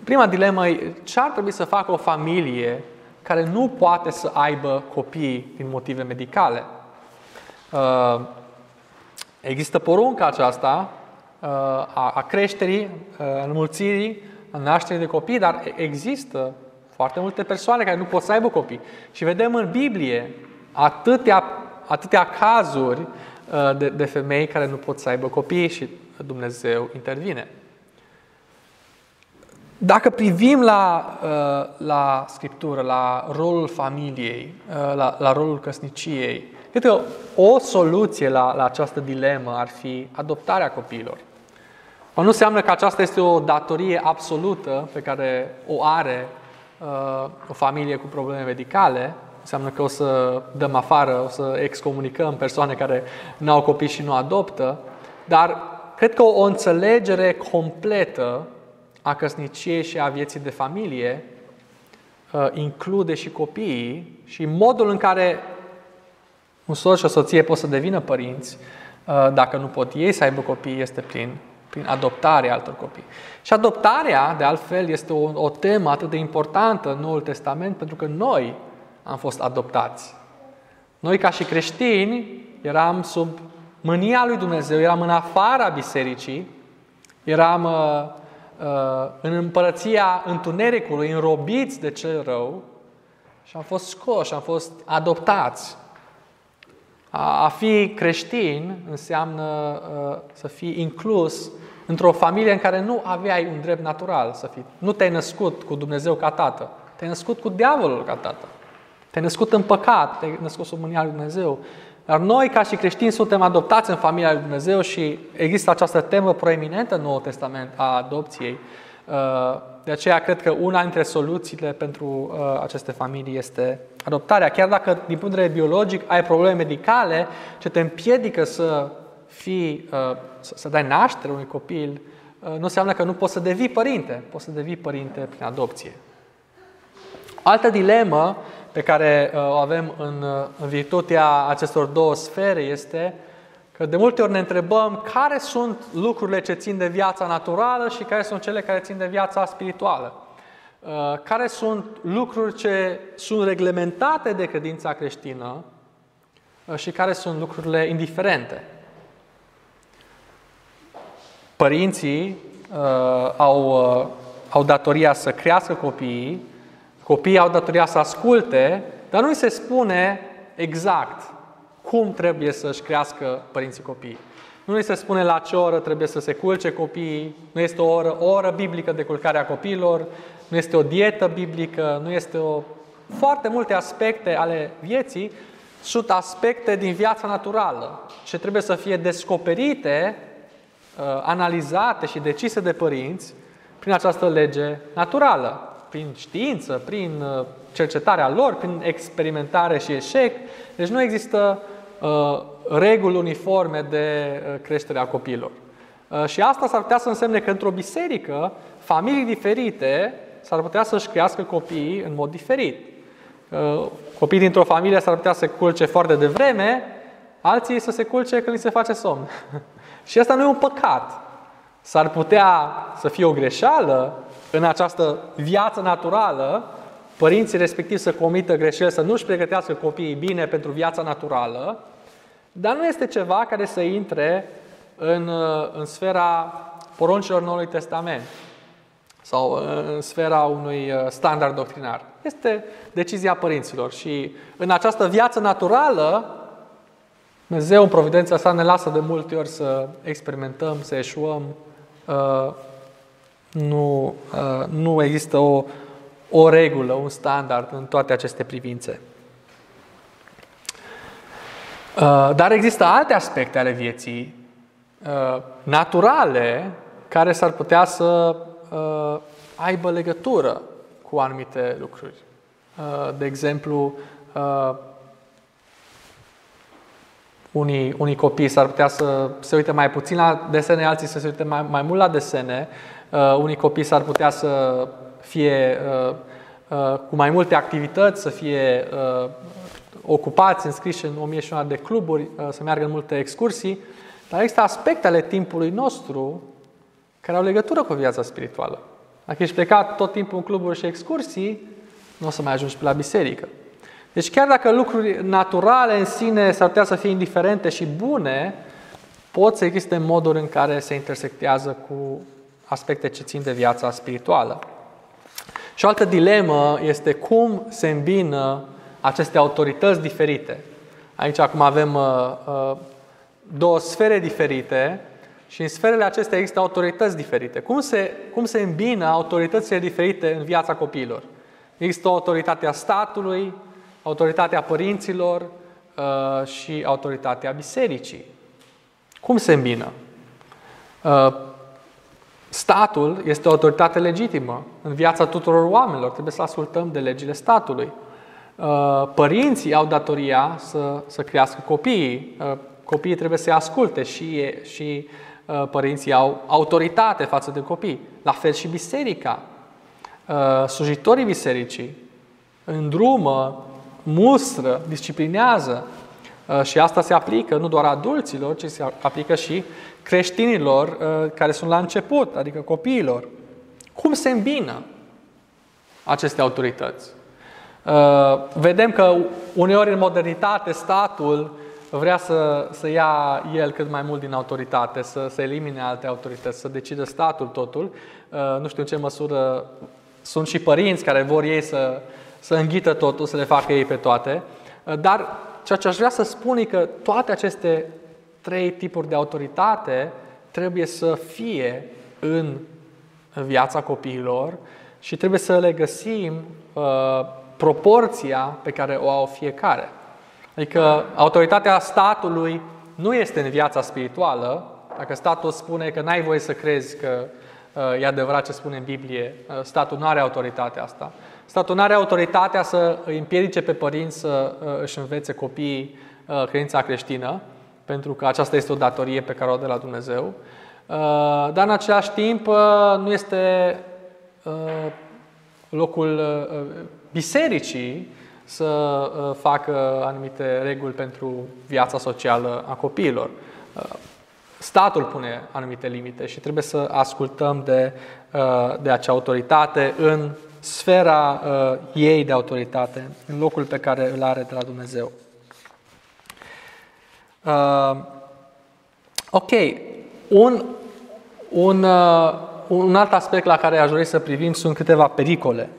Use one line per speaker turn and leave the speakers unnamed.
Prima dilemă e ce ar trebui să facă o familie care nu poate să aibă copii din motive medicale. Există porunca aceasta a creșterii, înmulțirii, a nașterii de copii, dar există foarte multe persoane care nu pot să aibă copii. Și vedem în Biblie atâtea cazuri de femei care nu pot să aibă copii și Dumnezeu intervine. Dacă privim la Scriptură, la rolul familiei, la rolul căsniciei, cred că o soluție la această dilemă ar fi adoptarea copiilor. Nu înseamnă că aceasta este o datorie absolută pe care o are o familie cu probleme medicale. Înseamnă că o să dăm afară, o să excomunicăm persoane care nu au copii și nu adoptă. Dar cred că o înțelegere completă a căsniciei și a vieții de familie include și copiii și modul în care un soț și o soție pot să devină părinți, dacă nu pot ei să aibă copii, este prin adoptarea altor copii. Și adoptarea, de altfel, este o temă atât de importantă în Noul Testament, pentru că noi am fost adoptați. Noi, ca și creștini, eram sub mânia lui Dumnezeu, eram în afara bisericii, eram în împărăția întunericului, înrobiți de cel rău și am fost scoși, am fost adoptați. A fi creștin înseamnă să fii inclus într-o familie în care nu aveai un drept natural să fii. Nu te-ai născut cu Dumnezeu ca tată, te-ai născut cu diavolul ca tată. Te-ai născut în păcat, te-ai născut sub mânia lui Dumnezeu. Dar noi, ca și creștini, suntem adoptați în familia lui Dumnezeu și există această temă proeminentă în Noul Testament a adopției. De aceea cred că una dintre soluțiile pentru aceste familii este adoptarea. Chiar dacă, din punct de vedere biologic, ai probleme medicale ce te împiedică să dai naștere unui copil, nu înseamnă că nu poți să devii părinte. Poți să devii părinte prin adopție. O altă dilemă pe care o avem în virtutea acestor două sfere este că de multe ori ne întrebăm care sunt lucrurile ce țin de viața naturală și care sunt cele care țin de viața spirituală. Care sunt lucruri ce sunt reglementate de credința creștină și care sunt lucrurile indiferente. Părinții au datoria să crească copiii, copiii au datoria să asculte, dar nu îi se spune exact cum trebuie să-și crească părinții copiii. Nu îi se spune la ce oră trebuie să se culce copiii, nu este o oră biblică de culcare a copiilor, nu este o dietă biblică, nu este foarte multe aspecte ale vieții, sunt aspecte din viața naturală și trebuie să fie descoperite, analizate și decise de părinți prin această lege naturală, prin știință, prin cercetarea lor, prin experimentare și eșec. Deci nu există reguli uniforme de creștere a copiilor. Și asta s-ar putea să însemne că într-o biserică, familii diferite s-ar putea să-și crească copiii în mod diferit. Copiii dintr-o familie s-ar putea să se culce foarte devreme, alții să se culce când li se face somn. Și asta nu e un păcat. S-ar putea să fie o greșeală în această viață naturală, părinții respectiv să comită greșeli, să nu-și pregătească copiii bine pentru viața naturală, dar nu este ceva care să intre în sfera poruncilor Noului Testament sau în sfera unui standard doctrinar. Este decizia părinților și în această viață naturală Dumnezeu în providența sa ne lasă de multe ori să experimentăm, să eșuăm. Nu există o regulă, un standard în toate aceste privințe. Dar există alte aspecte ale vieții naturale care s-ar putea să aibă legătură cu anumite lucruri. De exemplu, unii copii s-ar putea să se uite mai puțin la desene, alții să se uite mai mult la desene. Unii copii s-ar putea să fie cu mai multe activități, să fie ocupați, înscriși în 1001 de cluburi, să meargă în multe excursii. Dar există aspecte ale timpului nostru care au legătură cu viața spirituală. Dacă ești plecat tot timpul în cluburi și excursii, nu o să mai ajungi pe la biserică. Deci chiar dacă lucruri naturale în sine s-ar putea să fie indiferente și bune, pot să existe moduri în care se intersectează cu aspecte ce țin de viața spirituală. Și o altă dilemă este cum se îmbină aceste autorități diferite. Aici acum avem două sfere diferite și în sferele acestea există autorități diferite. Cum se îmbină autoritățile diferite în viața copiilor? Există autoritatea statului, autoritatea părinților și autoritatea bisericii. Cum se îmbină? Statul este o autoritate legitimă în viața tuturor oamenilor. Trebuie să ascultăm de legile statului. Părinții au datoria să crească copiii. Copiii trebuie să-i asculte și părinții au autoritate față de copii. La fel și biserica. Slujitorii bisericii îndrumă, mustră, disciplinează și asta se aplică nu doar adulților, ci se aplică și creștinilor care sunt la început, adică copiilor. Cum se îmbină aceste autorități? Vedem că uneori în modernitate statul vrea să ia el cât mai mult din autoritate, să elimine alte autorități, să decidă statul totul. Nu știu în ce măsură sunt și părinți care vor ei să înghită totul, să le facă ei pe toate. Dar ceea ce aș vrea să spun e că toate aceste trei tipuri de autoritate trebuie să fie în viața copiilor și trebuie să le găsim proporția pe care o au fiecare. Adică autoritatea statului nu este în viața spirituală. Dacă statul spune că n-ai voie să crezi că e adevărat ce spune în Biblie, statul nu are autoritatea asta. Statul nu are autoritatea să îi împiedice pe părinți să își învețe copiii credința creștină, pentru că aceasta este o datorie pe care o dă la Dumnezeu. Dar în același timp nu este locul bisericii să facă anumite reguli pentru viața socială a copiilor. Statul pune anumite limite și trebuie să ascultăm de acea autoritate în sfera ei de autoritate, în locul pe care îl are de la Dumnezeu. Ok. Un alt aspect la care aș dori să privim sunt câteva pericole